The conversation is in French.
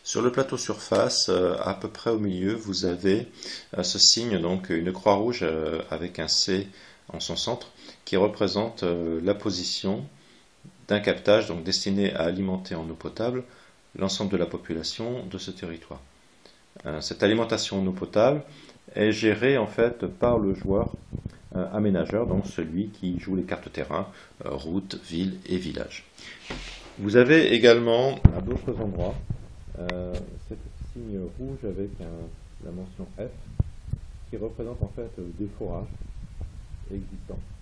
Sur le plateau surface, à peu près au milieu, vous avez ce signe, donc une croix rouge avec un C en son centre, qui représente la position d'un captage donc destiné à alimenter en eau potable l'ensemble de la population de ce territoire. Cette alimentation en eau potable est gérée en fait par le joueur aménageur, donc celui qui joue les cartes terrain, route, ville et village. Vous avez également à d'autres endroits ce signe rouge avec la mention F qui représente en fait des forages existants.